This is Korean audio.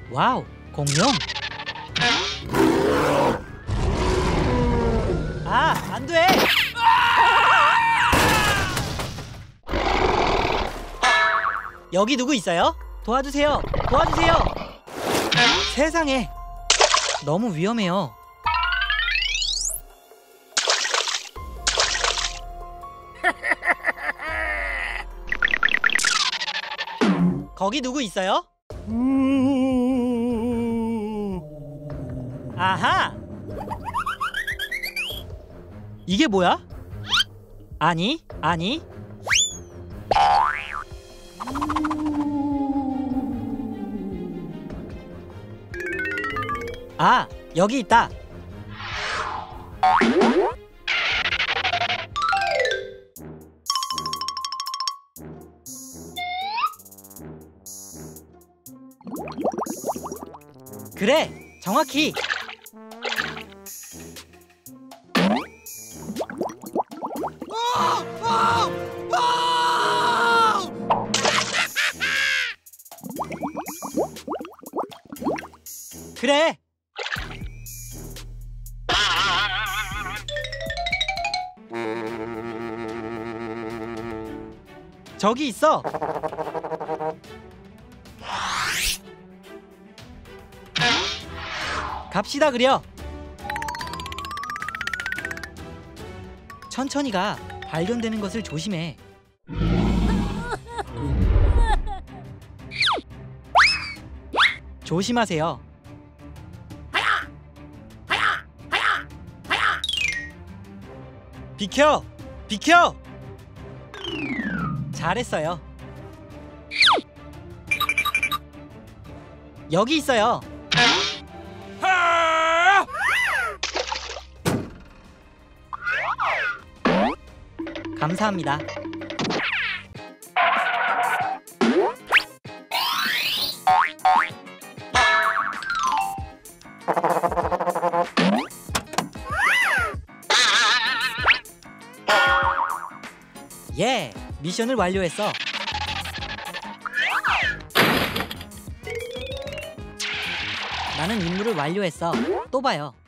와우, 공룡? 아, 안 돼! 여기 누구 있어요? 도와주세요! 도와주세요! 세상에! 너무 위험해요. 거기 누구 있어요? 아하! 이게 뭐야? 아니, 아니. 아, 여기 있다. 그래, 정확히. 그래. 저기 있어. 갑시다 그려. 천천히 가. 발견되는 것을 조심해. 조심하세요. 비켜! 비켜! 잘했어요. 여기 있어요. 감사합니다. 예! 미션을 완료했어. 나는 임무를 완료했어. 또 봐요.